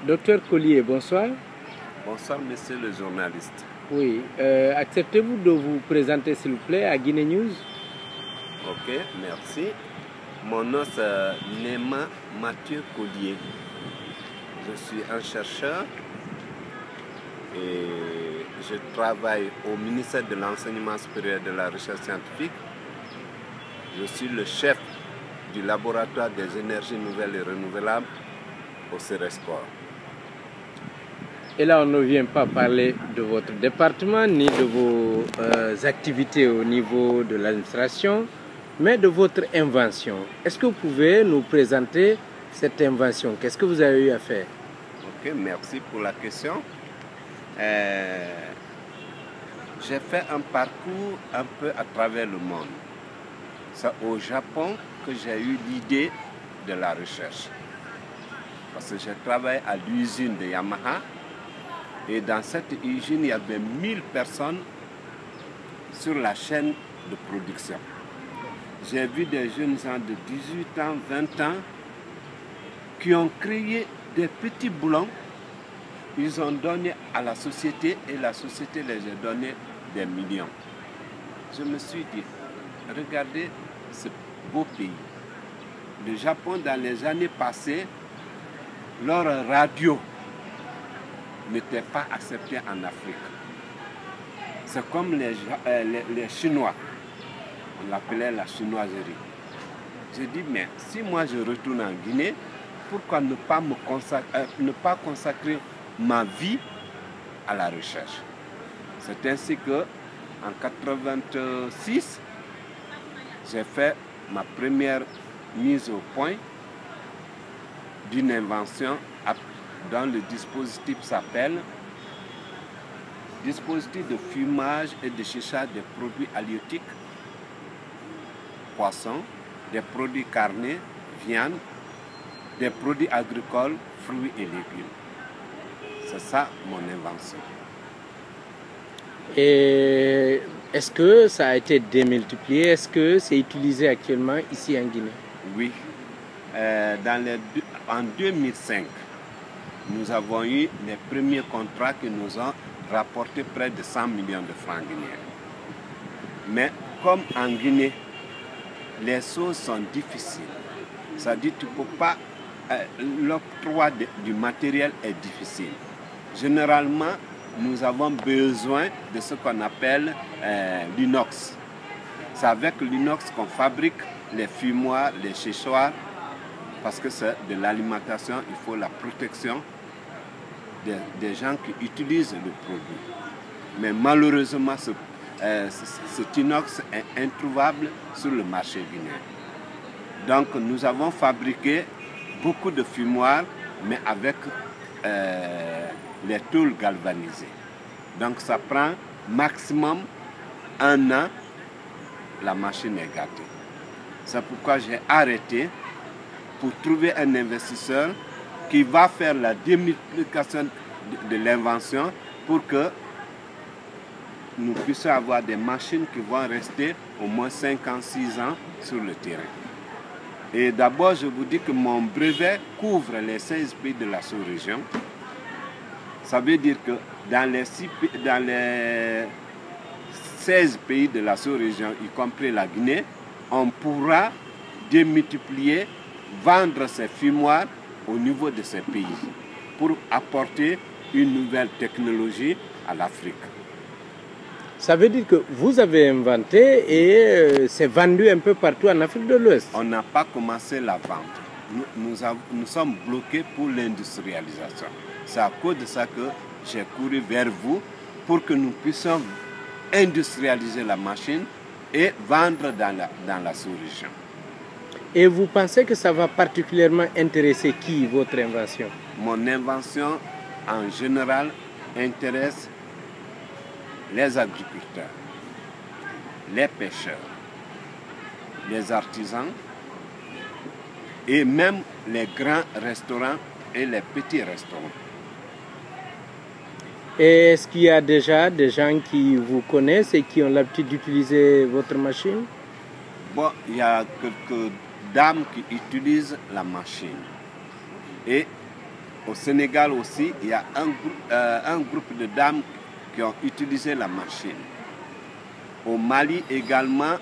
Docteur Collier, bonsoir. Bonsoir, monsieur le journaliste. Oui, acceptez-vous de vous présenter, s'il vous plaît, à Guinée News? Ok, merci. Mon nom, c'est Néma Mathieu Collier. Je suis un chercheur et je travaille au ministère de l'Enseignement supérieur et de la Recherche scientifique. Je suis le chef du laboratoire des énergies nouvelles et renouvelables au CERESCOR. Et là, on ne vient pas parler de votre département ni de vos activités au niveau de l'administration, mais de votre invention. Est-ce que vous pouvez nous présenter cette invention? Qu'est-ce que vous avez eu à faire? Ok, merci pour la question. J'ai fait un parcours un peu à travers le monde. C'est au Japon que j'ai eu l'idée de la recherche. Parce que j'ai travaillé à l'usine de Yamaha. Et dans cette usine, il y avait 1000 personnes sur la chaîne de production. J'ai vu des jeunes gens de 18 ans, 20 ans qui ont créé des petits boulons. Ils ont donné à la société et la société les a donné des millions. Je me suis dit, regardez ce beau pays. Le Japon, dans les années passées, leur radio n'était pas acceptée en Afrique. C'est comme les Chinois. On l'appelait la chinoiserie. J'ai dit, mais si moi je retourne en Guinée, pourquoi ne pas consacrer ma vie à la recherche? C'est ainsi que, en 1986, j'ai fait ma première mise au point d'une invention dont le dispositif s'appelle dispositif de fumage et de séchage des produits halieutiques, poissons, des produits carnés, viande, des produits agricoles, fruits et légumes. C'est ça mon invention. Et est-ce que ça a été démultiplié? Est-ce que c'est utilisé actuellement ici en Guinée? Oui. En 2005, nous avons eu les premiers contrats qui nous ont rapporté près de 100 millions de francs guinéens. Mais comme en Guinée, les choses sont difficiles. C'est-à-dire que tu ne peux pas... l'octroi du matériel est difficile. Généralement, nous avons besoin de ce qu'on appelle l'inox. C'est avec l'inox qu'on fabrique les fumoirs, les séchoirs, parce que c'est de l'alimentation, il faut la protection des gens qui utilisent le produit. Mais malheureusement, cet inox est introuvable sur le marché guinéen. Donc nous avons fabriqué beaucoup de fumoirs, mais avec les tôles galvanisées. Donc ça prend maximum 1 an, la machine est gâtée. C'est pourquoi j'ai arrêté pour trouver un investisseur qui va faire la démultiplication de l'invention pour que nous puissions avoir des machines qui vont rester au moins 5 ans, 6 ans sur le terrain. Et d'abord, je vous dis que mon brevet couvre les 16 pays de la sous-région. Ça veut dire que dans les 16 pays de la sous-région, y compris la Guinée, on pourra démultiplier, vendre ces fumoirs au niveau de ces pays pour apporter une nouvelle technologie à l'Afrique. Ça veut dire que vous avez inventé et c'est vendu un peu partout en Afrique de l'Ouest. On n'a pas commencé la vente. Nous sommes bloqués pour l'industrialisation. C'est à cause de ça que j'ai couru vers vous pour que nous puissions industrialiser la machine et vendre dans la sous-région. Et vous pensez que ça va particulièrement intéresser qui, votre invention? Mon invention, en général, intéresse les agriculteurs, les pêcheurs, les artisans et même les grands restaurants et les petits restaurants. Et est-ce qu'il y a déjà des gens qui vous connaissent et qui ont l'habitude d'utiliser votre machine? Bon, il y a quelques dames qui utilisent la machine. Et Au Sénégal aussi, il y a un groupe de dames qui ont utilisé la machine. Au Mali également,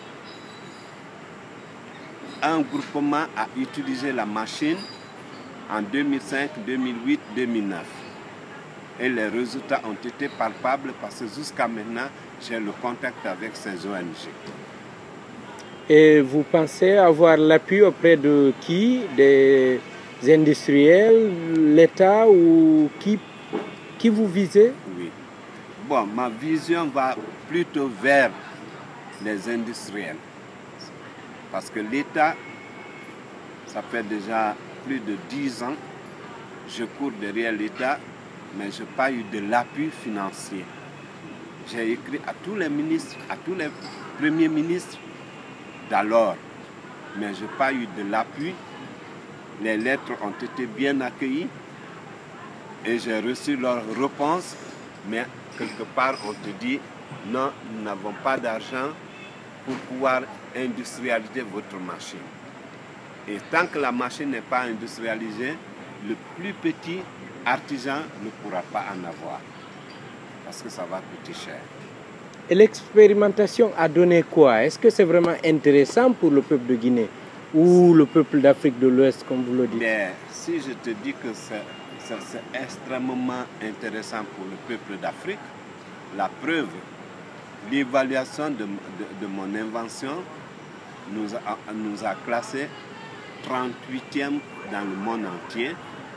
un groupement a utilisé la machine en 2005, 2008, 2009. Et les résultats ont été palpables parce que jusqu'à maintenant, j'ai le contact avec ces ONG. Et vous pensez avoir l'appui auprès de qui? Des industriels, l'État ou qui vous visez? Oui. Bon, ma vision va plutôt vers les industriels. Parce que l'État, ça fait déjà plus de 10 ans, je cours derrière l'État, mais je n'ai pas eu de l'appui financier. J'ai écrit à tous les ministres, à tous les premiers ministres d'alors, mais je n'ai pas eu de l'appui. Les lettres ont été bien accueillies et j'ai reçu leur réponse, mais quelque part on te dit non, nous n'avons pas d'argent pour pouvoir industrialiser votre machine. Et tant que la machine n'est pas industrialisée, le plus petit artisan ne pourra pas en avoir parce que ça va coûter cher. Et l'expérimentation a donné quoi? Est-ce que c'est vraiment intéressant pour le peuple de Guinée ou le peuple d'Afrique de l'Ouest, comme vous le dites? Mais si je te dis que c'est extrêmement intéressant pour le peuple d'Afrique, la preuve, l'évaluation de mon invention nous a classés 38e dans le monde entier,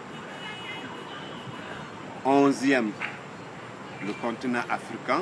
11e le continent africain,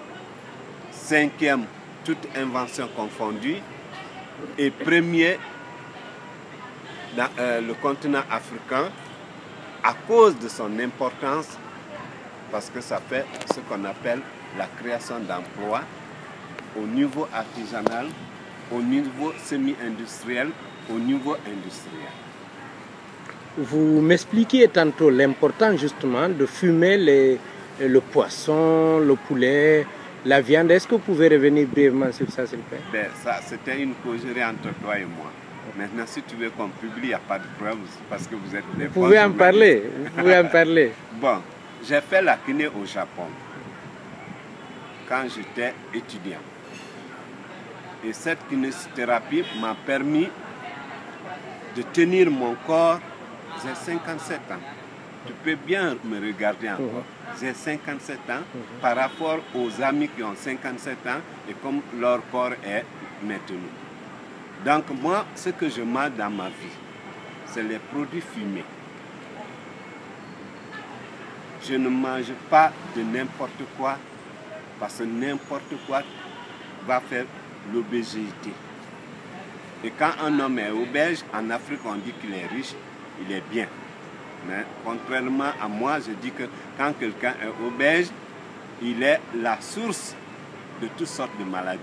5e toute invention confondue et premier dans le continent africain à cause de son importance parce que ça fait ce qu'on appelle la création d'emplois au niveau artisanal, au niveau semi-industriel, au niveau industriel. Vous m'expliquiez tantôt l'importance justement de fumer le poisson, le poulet, la viande. Est-ce que vous pouvez revenir brièvement sur ça, s'il vous plaît? Ben, ça, c'était une causerie entre toi et moi. Maintenant, si tu veux qu'on publie, il n'y a pas de problème parce que vous êtes des Vous pouvez en parler, vous pouvez en parler. Bon, j'ai fait la kiné au Japon quand j'étais étudiant. Et cette kinésithérapie m'a permis de tenir mon corps. J'ai 57 ans. Tu peux bien me regarder encore. J'ai 57 ans par rapport aux amis qui ont 57 ans et comme leur corps est maintenu. Donc moi, ce que je mange dans ma vie, c'est les produits fumés. Je ne mange pas de n'importe quoi parce que n'importe quoi va faire l'obésité. Et quand un homme est obèse, en Afrique on dit qu'il est riche, il est bien. Mais contrairement à moi, je dis que quand quelqu'un est obèse, il est la source de toutes sortes de maladies.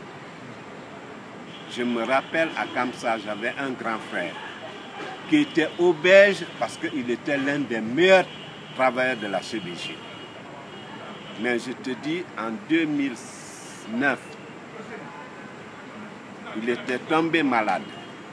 Je me rappelle à Kamsa, j'avais un grand frère qui était obèse parce qu'il était l'un des meilleurs travailleurs de la chirurgie. Mais je te dis, en 2009, il était tombé malade.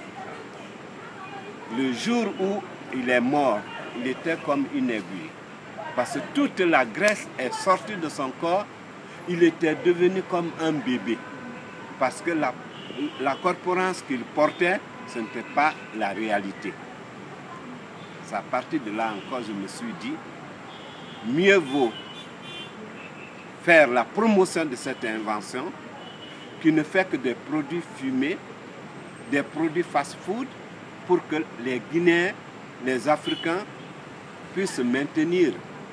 Le jour où il est mort, il était comme une aiguille. Parce que toute la graisse est sortie de son corps, il était devenu comme un bébé. Parce que la corpulence qu'il portait, ce n'était pas la réalité. C'est à partir de là encore, je me suis dit, mieux vaut faire la promotion de cette invention qui ne fait que des produits fumés, des produits fast-food, pour que les Guinéens, les Africains puissent se maintenir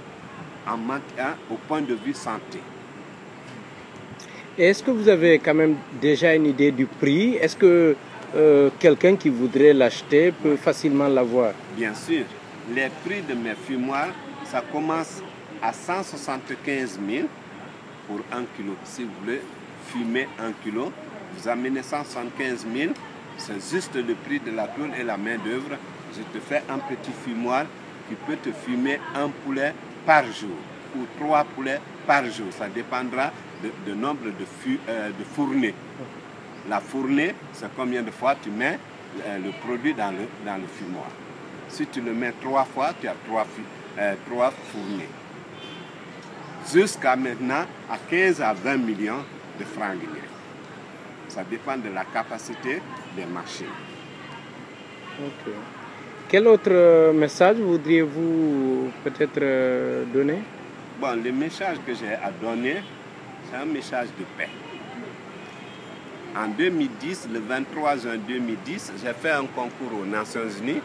au point de vue santé. Est-ce que vous avez quand même déjà une idée du prix? Est-ce que quelqu'un qui voudrait l'acheter peut facilement l'avoir? Bien sûr. Les prix de mes fumoirs, ça commence à 175 000 pour 1 kilo. Si vous voulez fumer 1 kilo, vous amenez 175 000. C'est juste le prix de la tôle et la main d'œuvre. Je te fais un petit fumoir qui peut te fumer un poulet par jour ou 3 poulets par jour. Ça dépendra du nombre de fournées. La fournée, c'est combien de fois tu mets le produit dans le fumoir. Si tu le mets 3 fois, tu as 3 fournées. Jusqu'à maintenant, à 15 à 20 millions de francs guinéens. Ça dépend de la capacité des machines. Ok. Quel autre message voudriez-vous peut-être donner? Bon, le message que j'ai à donner, c'est un message de paix. En 2010, le 23 juin 2010, j'ai fait un concours aux Nations Unies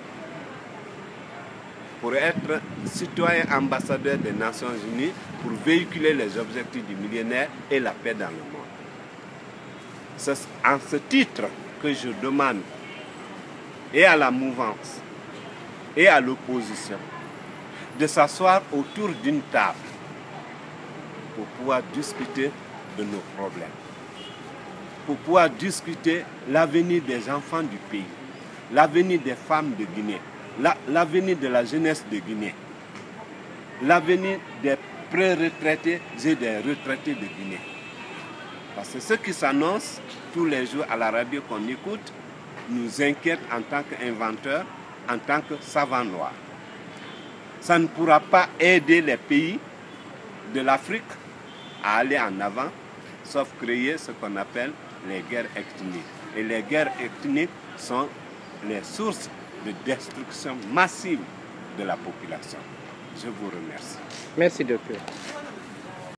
pour être citoyen ambassadeur des Nations Unies pour véhiculer les objectifs du millénaire et la paix dans le monde. C'est en ce titre que je demande et à la mouvance et à l'opposition de s'asseoir autour d'une table pour pouvoir discuter de nos problèmes, pour pouvoir discuter l'avenir des enfants du pays, l'avenir des femmes de Guinée, l'avenir de la jeunesse de Guinée, l'avenir des pré-retraités et des retraités de Guinée. Parce que ce qui s'annonce tous les jours à la radio qu'on écoute nous inquiète en tant qu'inventeurs, en tant que savants noirs. Ça ne pourra pas aider les pays de l'Afrique à aller en avant, sauf créer ce qu'on appelle les guerres ethniques. Et les guerres ethniques sont les sources de destruction massive de la population. Je vous remercie. Merci, docteur.